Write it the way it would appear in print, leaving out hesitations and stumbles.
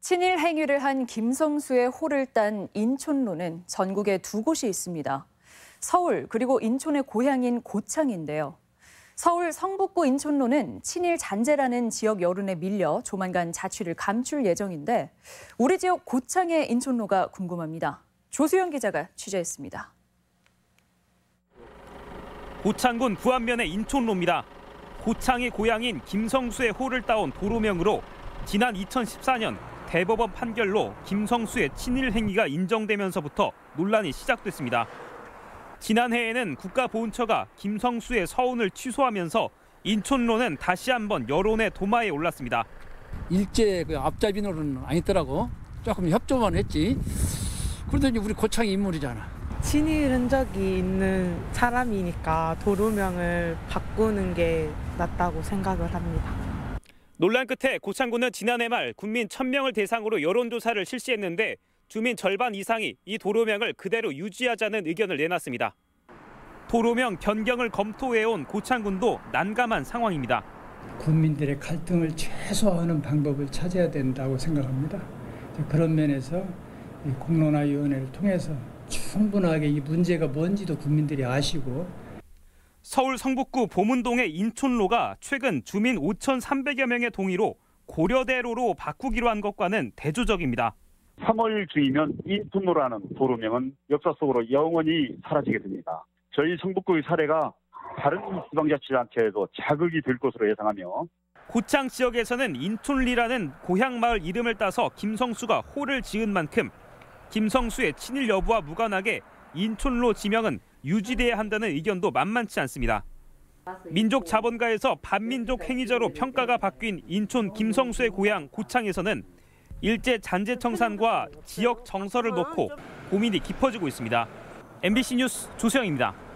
친일 행위를 한 김성수의 호를 딴 인촌로는 전국에 두 곳이 있습니다. 서울 그리고 인촌의 고향인 고창인데요. 서울 성북구 인촌로는 친일 잔재라는 지역 여론에 밀려 조만간 자취를 감출 예정인데 우리 지역 고창의 인촌로가 궁금합니다. 조수영 기자가 취재했습니다. 고창군 부안면의 인촌로입니다. 고창의 고향인 김성수의 호를 따온 도로명으로 지난 2014년 대법원 판결로 김성수의 친일 행위가 인정되면서부터 논란이 시작됐습니다. 지난해에는 국가보훈처가 김성수의 서운을 취소하면서 인촌로는 다시 한번 여론의 도마에 올랐습니다. 일제 앞잡이로는 아니더라고. 조금 협조만 했지. 그러더니 우리 고창이 인물이잖아. 친일 흔적이 있는 사람이니까 도로명을 바꾸는 게 낫다고 생각을 합니다. 논란 끝에 고창군은 지난해 말 군민 1,000명을 대상으로 여론조사를 실시했는데 주민 절반 이상이 이 도로명을 그대로 유지하자는 의견을 내놨습니다. 도로명 변경을 검토해온 고창군도 난감한 상황입니다. 국민들의 갈등을 최소화하는 방법을 찾아야 된다고 생각합니다. 그런 면에서 공론화위원회를 통해서 충분하게 이 문제가 뭔지도 국민들이 아시고 서울 성북구 보문동의 인촌로가 최근 주민 5,300여 명의 동의로 고려대로로 바꾸기로 한 것과는 대조적입니다. 3월 중이면 인촌로라는 도로명은 역사 속으로 영원히 사라지게 됩니다. 저희 성북구의 사례가 다른 지방자치단체에도 자극이 될 것으로 예상하며 고창 지역에서는 인촌리라는 고향 마을 이름을 따서 김성수가 호를 지은 만큼 김성수의 친일 여부와 무관하게 인촌로 지명은 유지돼야 한다는 의견도 만만치 않습니다. 민족 자본가에서 반민족 행위자로 평가가 바뀐 인촌 김성수의 고향 고창에서는 일제 잔재 청산과 지역 정서를 놓고 고민이 깊어지고 있습니다. MBC 뉴스 조수영입니다.